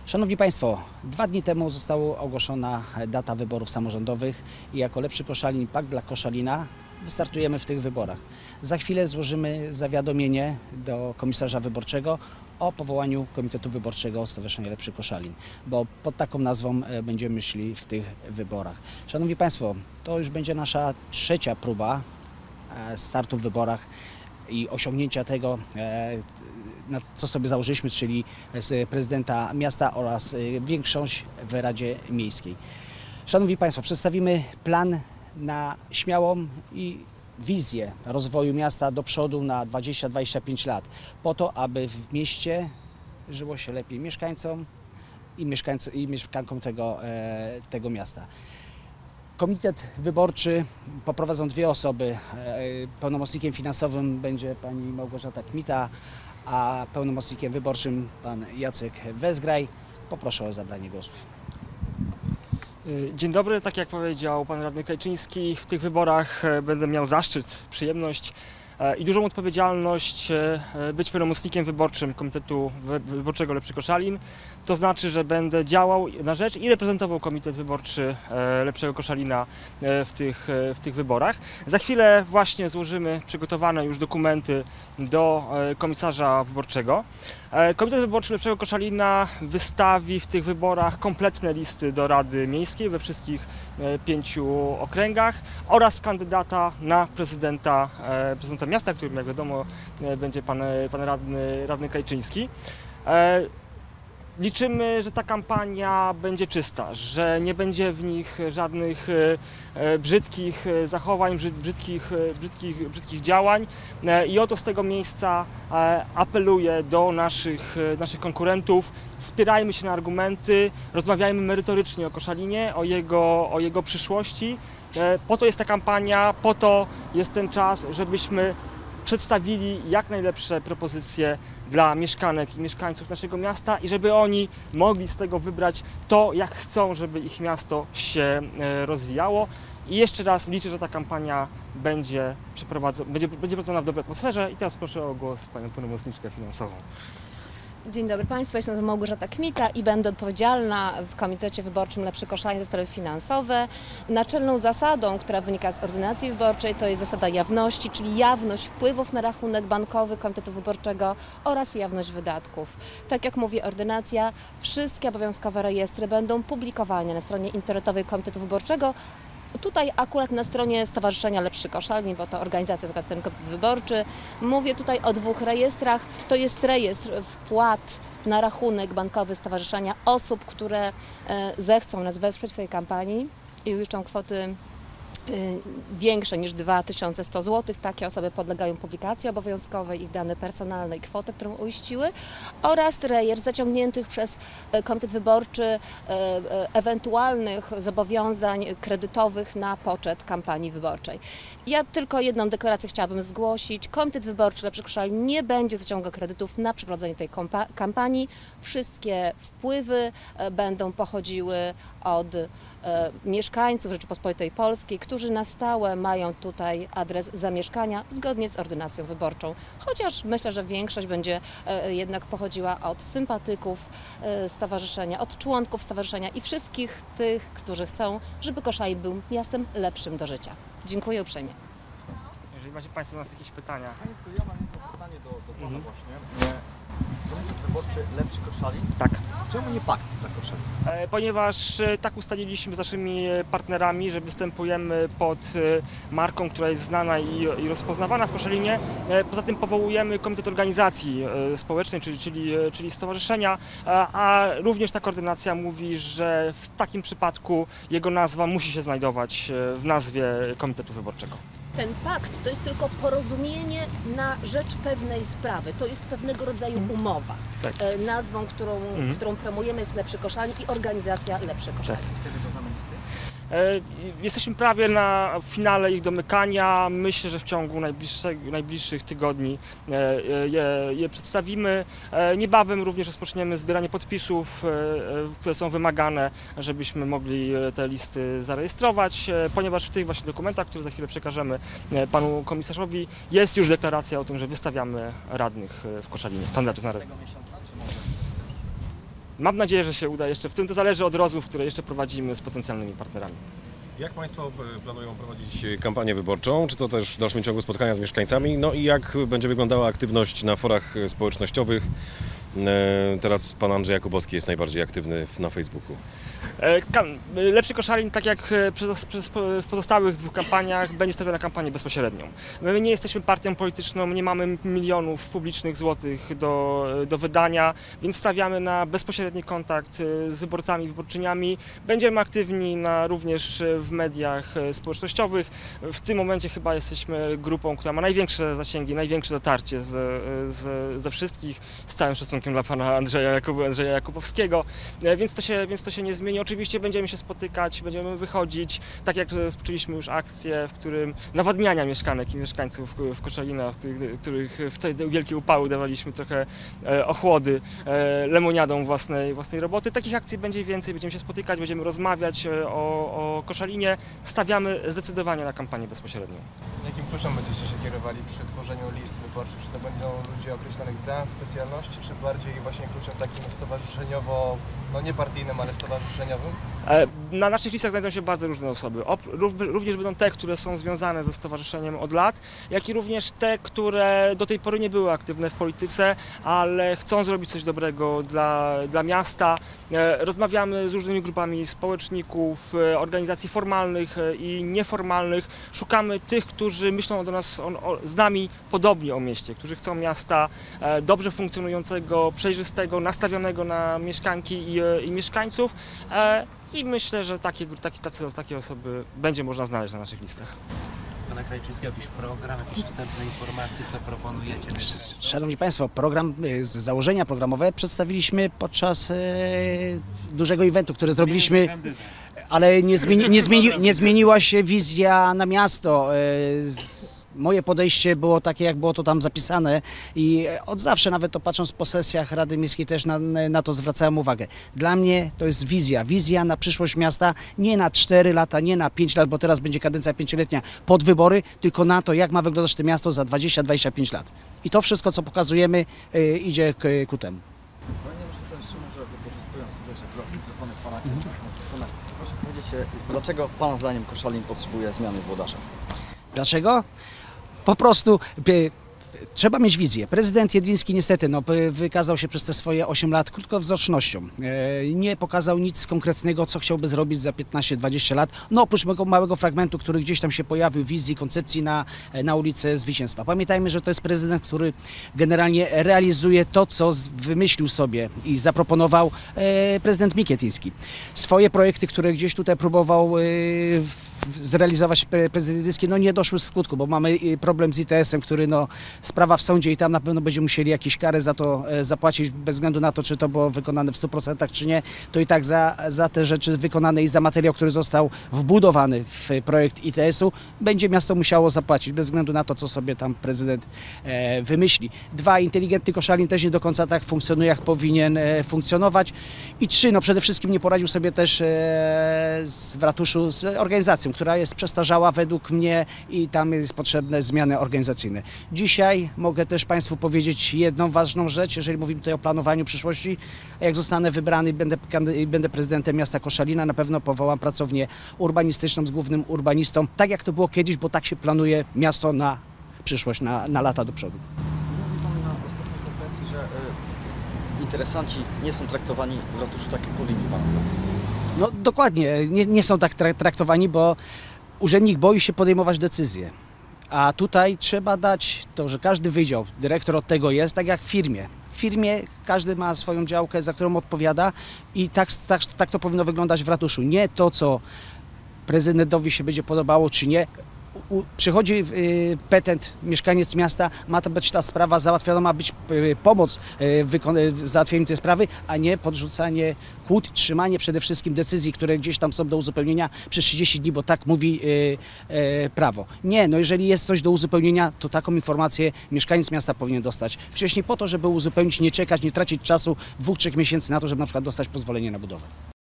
Szanowni Państwo, 2 dni temu została ogłoszona data wyborów samorządowych i jako Lepszy Koszalin, Pakt dla Koszalina wystartujemy w tych wyborach. Za chwilę złożymy zawiadomienie do komisarza wyborczego o powołaniu Komitetu Wyborczego Stowarzyszenia Lepszy Koszalin, bo pod taką nazwą będziemy szli w tych wyborach. Szanowni Państwo, to już będzie nasza 3. próba startu w wyborach i osiągnięcia tego, co sobie założyliśmy, czyli z prezydenta miasta oraz większość w Radzie Miejskiej. Szanowni Państwo, przedstawimy plan na śmiałą i wizję rozwoju miasta do przodu na 20-25 lat, po to, aby w mieście żyło się lepiej mieszkańcom i mieszkankom tego miasta. Komitet wyborczy poprowadzą 2 osoby. Pełnomocnikiem finansowym będzie pani Małgorzata Kmita, a pełnomocnikiem wyborczym pan Jacek Wezgraj. Poproszę o zabranie głosów. Dzień dobry, tak jak powiedział pan radny Krajczyński, w tych wyborach będę miał zaszczyt, przyjemność i dużą odpowiedzialność być pełnomocnikiem wyborczym Komitetu Wyborczego Lepszy Koszalin. To znaczy, że będę działał na rzecz i reprezentował Komitet Wyborczy Lepszego Koszalina w tych wyborach. Za chwilę właśnie złożymy przygotowane już dokumenty do komisarza wyborczego. Komitet Wyborczy Lepszego Koszalina wystawi w tych wyborach kompletne listy do Rady Miejskiej we wszystkich 5 okręgach oraz kandydata na prezydenta miasta, którym, jak wiadomo, będzie pan radny Krajczyński. Liczymy, że ta kampania będzie czysta, że nie będzie w nich żadnych brzydkich zachowań, brzydkich działań i oto z tego miejsca apeluję do naszych konkurentów: spierajmy się na argumenty, rozmawiajmy merytorycznie o Koszalinie, o jego przyszłości. Po to jest ta kampania, po to jest ten czas, żebyśmy przedstawili jak najlepsze propozycje dla mieszkanek i mieszkańców naszego miasta i żeby oni mogli z tego wybrać to, jak chcą, żeby ich miasto się rozwijało. I jeszcze raz liczę, że ta kampania będzie prowadzona w dobrej atmosferze. I teraz proszę o głos panią pełnomocniczkę finansową. Dzień dobry Państwu, ja się nazywam Małgorzata Kmita i będę odpowiedzialna w Komitecie Wyborczym Lepszy Koszalin za sprawy finansowe. Naczelną zasadą, która wynika z ordynacji wyborczej, to jest zasada jawności, czyli jawność wpływów na rachunek bankowy Komitetu Wyborczego oraz jawność wydatków. Tak jak mówi ordynacja, wszystkie obowiązkowe rejestry będą publikowane na stronie internetowej Komitetu Wyborczego. Tutaj akurat na stronie Stowarzyszenia Lepszy Koszalin, bo to organizacja, ten komitet wyborczy. Mówię tutaj o 2 rejestrach. To jest rejestr wpłat na rachunek bankowy stowarzyszenia osób, które zechcą nas wesprzeć w tej kampanii i uiszczą kwoty większe niż 2100 zł. Takie osoby podlegają publikacji obowiązkowej, ich dane personalne i kwotę, którą uiściły, oraz rejestr zaciągniętych przez Komitet Wyborczy ewentualnych zobowiązań kredytowych na poczet kampanii wyborczej. Ja tylko jedną deklarację chciałabym zgłosić. Komitet Wyborczy Lepszy Koszalin nie będzie zaciągał kredytów na przeprowadzenie tej kampanii. Wszystkie wpływy będą pochodziły od mieszkańców Rzeczypospolitej Polskiej, którzy na stałe mają tutaj adres zamieszkania zgodnie z ordynacją wyborczą. Chociaż myślę, że większość będzie jednak pochodziła od sympatyków stowarzyszenia, od członków stowarzyszenia i wszystkich tych, którzy chcą, żeby Koszalin był miastem lepszym do życia. Dziękuję uprzejmie. Jeżeli macie Państwo do nas jakieś pytania. Ja mam jedno pytanie do Pana właśnie. Komitet Wyborczy Lepszy Koszalin? Tak. Czemu nie Pakt dla Koszalin? Ponieważ tak ustaliliśmy z naszymi partnerami, że występujemy pod marką, która jest znana i rozpoznawana w Koszalinie. Poza tym powołujemy Komitet Organizacji Społecznej, czyli stowarzyszenia, a również ta koordynacja mówi, że w takim przypadku jego nazwa musi się znajdować w nazwie Komitetu Wyborczego. Ten pakt to jest tylko porozumienie na rzecz pewnej sprawy. To jest pewnego rodzaju umowa. Tak. Nazwą, którą promujemy, jest Lepszy Koszalin i organizacja Lepszy Koszalin. Kiedy są znane listy? Jesteśmy prawie na finale ich domykania. Myślę, że w ciągu najbliższych tygodni je przedstawimy. Niebawem również rozpoczniemy zbieranie podpisów, które są wymagane, żebyśmy mogli te listy zarejestrować, ponieważ w tych właśnie dokumentach, które za chwilę przekażemy panu komisarzowi, jest już deklaracja o tym, że wystawiamy radnych w Koszalinie, kandydatów na radnych. Mam nadzieję, że się uda jeszcze w tym. To zależy od rozmów, które jeszcze prowadzimy z potencjalnymi partnerami. Jak Państwo planują prowadzić kampanię wyborczą? Czy to też w dalszym ciągu spotkania z mieszkańcami? No i jak będzie wyglądała aktywność na forach społecznościowych? Teraz pan Andrzej Jakubowski jest najbardziej aktywny na Facebooku. Lepszy Koszalin, tak jak w pozostałych 2 kampaniach, będzie stawiał na kampanię bezpośrednią. My nie jesteśmy partią polityczną, nie mamy milionów publicznych złotych do wydania, więc stawiamy na bezpośredni kontakt z wyborcami, wyborczyniami. Będziemy aktywni również w mediach społecznościowych. W tym momencie chyba jesteśmy grupą, która ma największe zasięgi, największe dotarcie ze wszystkich, z całym szacunkiem dla pana Andrzeja Jakubowskiego, więc to się nie zmieni. Oczywiście będziemy się spotykać, będziemy wychodzić, tak jak rozpoczęliśmy już akcję, w którym nawadniania mieszkanek i mieszkańców w Koszalina, w których w te wielkie upały dawaliśmy trochę ochłody lemoniadą własnej roboty. Takich akcji będzie więcej, będziemy się spotykać, będziemy rozmawiać o Koszalinie. Stawiamy zdecydowanie na kampanię bezpośrednią. Jakim kluczem będziecie się kierowali przy tworzeniu list wyborczych? Czy to będą ludzie określonych branż, specjalności, czy bardziej właśnie kluczem takim stowarzyszeniowo, no nie partyjnym, ale stowarzyszeniowym? Na naszych listach znajdą się bardzo różne osoby. Również będą te, które są związane ze stowarzyszeniem od lat, jak i również te, które do tej pory nie były aktywne w polityce, ale chcą zrobić coś dobrego dla miasta. Rozmawiamy z różnymi grupami społeczników, organizacji formalnych i nieformalnych. Szukamy tych, którzy myślą z nami podobnie o mieście, którzy chcą miasta dobrze funkcjonującego, przejrzystego, nastawionego na mieszkanki i mieszkańców. I myślę, że takie osoby będzie można znaleźć na naszych listach. Pana Krajczyckiego, jakiś program, jakieś wstępne informacje, co proponujecie? Szanowni Państwo, program, założenia programowe przedstawiliśmy podczas dużego eventu, który zrobiliśmy, ale nie zmieniła się wizja na miasto. Moje podejście było takie, jak było to tam zapisane i od zawsze, nawet to patrząc po sesjach Rady Miejskiej, też na to zwracałem uwagę. Dla mnie to jest wizja na przyszłość miasta, nie na 4 lata, nie na 5 lat, bo teraz będzie kadencja 5-letnia pod wybory, tylko na to, jak ma wyglądać to miasto za 20-25 lat. I to wszystko, co pokazujemy, idzie ku temu. Panie Muszę też może wykorzystując tutaj się mikrofony pana proszę powiedzieć, dlaczego pana zdaniem Koszalin potrzebuje zmiany włodarza? Dlaczego? Po prostu trzeba mieć wizję. Prezydent Jedliński niestety wykazał się przez te swoje 8 lat krótkowzrocznością. Nie pokazał nic konkretnego, co chciałby zrobić za 15-20 lat. No oprócz małego fragmentu, który gdzieś tam się pojawił, wizji, koncepcji na ulicy Zwycięstwa. Pamiętajmy, że to jest prezydent, który generalnie realizuje to, co wymyślił sobie i zaproponował prezydent Mikietyński. Swoje projekty, które gdzieś tutaj próbował zrealizować prezydent Jedliński, no nie doszły z skutku, bo mamy problem z ITS-em, który sprawa w sądzie i tam na pewno będziemy musieli jakieś kary za to zapłacić, bez względu na to, czy to było wykonane w 100% czy nie, to i tak za te rzeczy wykonane i za materiał, który został wbudowany w projekt ITS-u, będzie miasto musiało zapłacić, bez względu na to, co sobie tam prezydent wymyśli. 2, inteligentny Koszalin też nie do końca tak funkcjonuje, jak powinien funkcjonować. I 3, no przede wszystkim nie poradził sobie też w ratuszu z organizacją, która jest przestarzała według mnie i tam jest potrzebne zmiany organizacyjne. Dzisiaj mogę też Państwu powiedzieć jedną ważną rzecz, jeżeli mówimy tutaj o planowaniu przyszłości. Jak zostanę wybrany i będę prezydentem miasta Koszalina, na pewno powołam pracownię urbanistyczną z głównym urbanistą, tak jak to było kiedyś, bo tak się planuje miasto na przyszłość, na lata do przodu. Mówił pan na ostatniej konferencji, że interesanci nie są traktowani w ratuszu tak, jak powinni pan zdaniem. No dokładnie, nie są tak traktowani, bo urzędnik boi się podejmować decyzje. A tutaj trzeba dać to, że każdy wydział, dyrektor od tego jest, tak jak w firmie. W firmie każdy ma swoją działkę, za którą odpowiada i tak to powinno wyglądać w ratuszu. Nie to, co prezydentowi się będzie podobało, czy nie. Przychodzi petent, mieszkaniec miasta, ma to być ta sprawa załatwiona, ma być pomoc w załatwieniu tej sprawy, a nie podrzucanie kłód, trzymanie przede wszystkim decyzji, które gdzieś tam są do uzupełnienia przez 30 dni, bo tak mówi prawo. Nie, no jeżeli jest coś do uzupełnienia, to taką informację mieszkaniec miasta powinien dostać wcześniej po to, żeby uzupełnić, nie czekać, nie tracić czasu 2-3 miesięcy na to, żeby na przykład dostać pozwolenie na budowę.